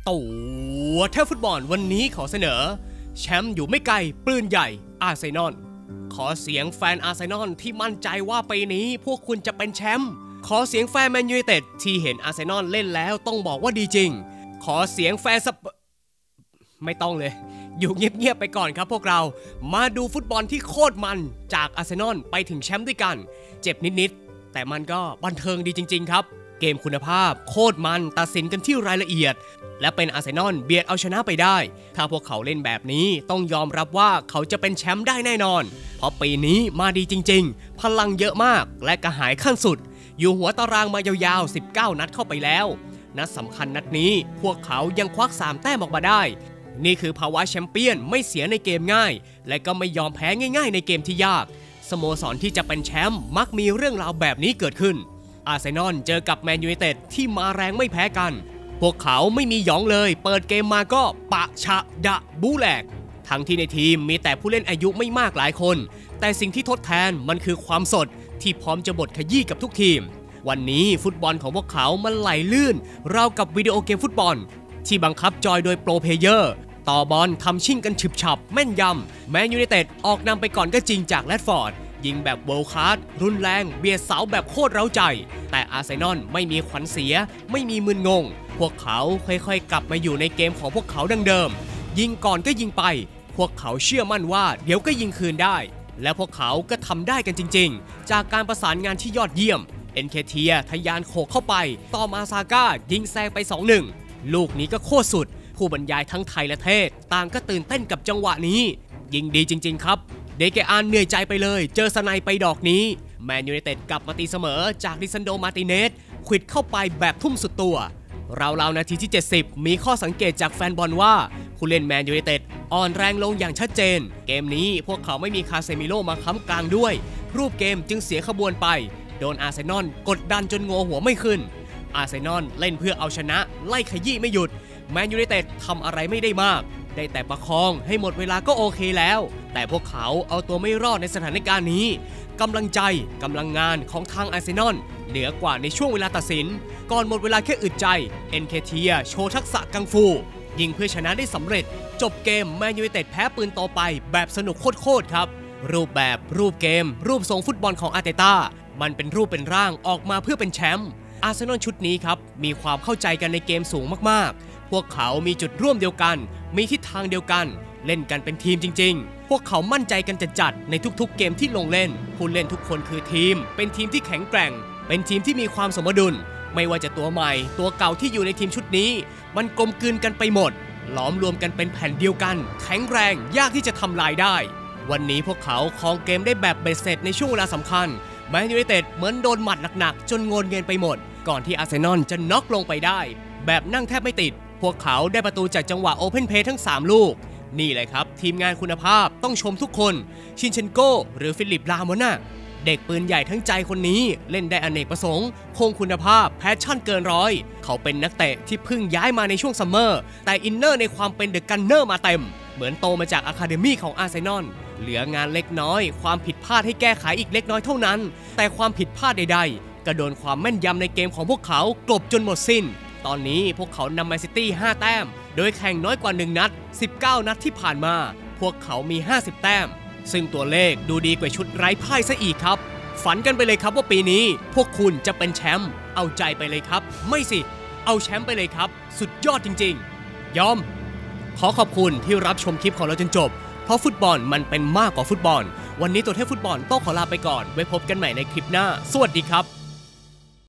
ตัวเทพฟุตบอลวันนี้ขอเสนอแชมป์อยู่ไม่ไกลปืนใหญ่อาร์เซนอลขอเสียงแฟนอาร์เซนอลที่มั่นใจว่าปีนี้พวกคุณจะเป็นแชมป์ขอเสียงแฟนแมนยูไนเต็ดที่เห็นอาร์เซนอลเล่นแล้วต้องบอกว่าดีจริงขอเสียงแฟนไม่ต้องเลยอยู่เงียบๆไปก่อนครับพวกเรามาดูฟุตบอลที่โคตรมันจากอาร์เซนอลไปถึงแชมป์ด้วยกันเจ็บนิดๆแต่มันก็บันเทิงดีจริงๆครับเกมคุณภาพโคตรมันตัดสินกันที่รายละเอียดและเป็นอาร์เซนอลเบียดเอาชนะไปได้ถ้าพวกเขาเล่นแบบนี้ต้องยอมรับว่าเขาจะเป็นแชมป์ได้แน่นอนเพราะปีนี้มาดีจริงๆพลังเยอะมากและกระหายขั้นสุดอยู่หัวตารางมายาวๆ19นัดเข้าไปแล้วนัดสำคัญนัดนี้พวกเขายังควัก3แต้มออกมาได้นี่คือภาวะแชมเปี้ยนไม่เสียในเกมง่ายและก็ไม่ยอมแพ้ง่ายๆในเกมที่ยากสโมสรที่จะเป็นแชมป์มักมีเรื่องราวแบบนี้เกิดขึ้นอาร์เซนอลเจอกับแมนยูไนเต็ดที่มาแรงไม่แพ้กันพวกเขาไม่มีหยองเลยเปิดเกมมาก็ปะชะดะบูแหลกทั้งที่ในทีมมีแต่ผู้เล่นอายุไม่มากหลายคนแต่สิ่งที่ทดแทนมันคือความสดที่พร้อมจะบดขยี้กับทุกทีมวันนี้ฟุตบอลของพวกเขามันไหลลื่นราวกับวิดีโอเกมฟุตบอลที่บังคับจอยโดยโปรเพลเยอร์ต่อบอลทำชิ่งกันฉึบฉับแม่นยำแมนยูไนเต็ดออกนำไปก่อนก็จริงจากแรดฟอร์ดยิงแบบเวิลด์คลาสรุนแรงเบียดเสาแบบโคตรเร้าใจแต่อาร์เซนอลไม่มีขวัญเสียไม่มีมึนงงพวกเขาค่อยๆกลับมาอยู่ในเกมของพวกเขาดังเดิมยิงก่อนก็ยิงไปพวกเขาเชื่อมั่นว่าเดี๋ยวก็ยิงคืนได้และพวกเขาก็ทำได้กันจริงๆจากการประสานงานที่ยอดเยี่ยมเอ็นเคเทียทะยานโขกเข้าไปต่อมาซาก้ายิงแซงไป 2-1 ลูกนี้ก็โคตรสุดผู้บรรยายทั้งไทยและเทศต่างก็ตื่นเต้นกับจังหวะนี้ยิงดีจริงๆครับเดเกอานเหนื่อยใจไปเลยเจอสไนไปดอกนี้แมนยูไนเต็ดกลับมาตีเสมอจากลิซันโดมาติเนสขวิดเข้าไปแบบทุ่มสุดตัวราวๆนาทีที่70มีข้อสังเกตจากแฟนบอลว่าผู้เล่นแมนยูไนเต็ดอ่อนแรงลงอย่างชัดเจนเกมนี้พวกเขาไม่มีคาเซมิโลมาค้ำกลางด้วยรูปเกมจึงเสียขบวนไปโดนอาร์เซนอลกดดันจนงัวหัวไม่ขึ้นอาร์เซนอลเล่นเพื่อเอาชนะไล่ขยี้ไม่หยุดแมนยูไนเต็ดทำอะไรไม่ได้มากได้แต่ประคองให้หมดเวลาก็โอเคแล้วแต่พวกเขาเอาตัวไม่รอดในสถานการณ์นี้กำลังใจกำลังงานของทางอาร์เซนอลเหนือกว่าในช่วงเวลาตัดสินก่อนหมดเวลาแค่อึดใจเอ็นเคเทียโชว์ทักษะกังฟูยิงเพื่อชนะได้สำเร็จจบเกมแมนยูไนเต็ดแพ้ปืนต่อไปแบบสนุกโคตรครับรูปแบบรูปเกมรูปทรงฟุตบอลของอาร์เตต้ามันเป็นรูปเป็นร่างออกมาเพื่อเป็นแชมป์อาร์เซนอลชุดนี้ครับมีความเข้าใจกันในเกมสูงมากๆพวกเขามีจุดร่วมเดียวกันมีทิศทางเดียวกันเล่นกันเป็นทีมจริงๆพวกเขามั่นใจกันจัดในทุกๆเกมที่ลงเล่นผู้เล่นทุกคนคือทีมเป็นทีมที่แข็งแกร่งเป็นทีมที่มีความสมดุลไม่ว่าจะตัวใหม่ตัวเก่าที่อยู่ในทีมชุดนี้มันกลมกลืนกันไปหมดหลอมรวมกันเป็นแผ่นเดียวกันแข็งแรงยากที่จะทำลายได้วันนี้พวกเขาครองเกมได้แบบเบ็ดเสร็จในช่วงเวลาสำคัญแมนยูไนเต็ดเหมือนโดนหมัดหนักๆจนงนเงินไปหมดก่อนที่อาร์เซนอลจะน็อกลงไปได้แบบนั่งแทบไม่ติดพวกเขาได้ประตูจากจังหวะโอเพนเพลย์ทั้ง3ลูกนี่เลยครับทีมงานคุณภาพต้องชมทุกคนชินเชนโกหรือฟิลิปลาโมน่าเด็กปืนใหญ่ทั้งใจคนนี้เล่นได้อเนกประสงค์คงคุณภาพแพชชั่นเกินร้อยเขาเป็นนักเตะที่เพิ่งย้ายมาในช่วงซัมเมอร์แต่อินเนอร์ในความเป็นเดอะกันเนอร์มาเต็มเหมือนโตมาจากอะคาเดมี่ของอาร์เซนอลเหลืองานเล็กน้อยความผิดพลาดให้แก้ไขอีกเล็กน้อยเท่านั้นแต่ความผิดพลาดใดๆก็โดนความแม่นยำในเกมของพวกเขากลบจนหมดสิ้นตอนนี้พวกเขานำแมนซิตี้5แต้มโดยแข่งน้อยกว่า1นัด19นัดที่ผ่านมาพวกเขามี50แต้มซึ่งตัวเลขดูดีกว่าชุดไร้พ่ายซะอีกครับฝันกันไปเลยครับว่าปีนี้พวกคุณจะเป็นแชมป์เอาใจไปเลยครับไม่สิเอาแชมป์ไปเลยครับสุดยอดจริงๆยอมขอขอบคุณที่รับชมคลิปของเราจนจบเพราะฟุตบอลมันเป็นมากกว่าฟุตบอลวันนี้ตัวเทพฟุตบอลต้องขอลาไปก่อนไว้พบกันใหม่ในคลิปหน้าสวัสดีครับ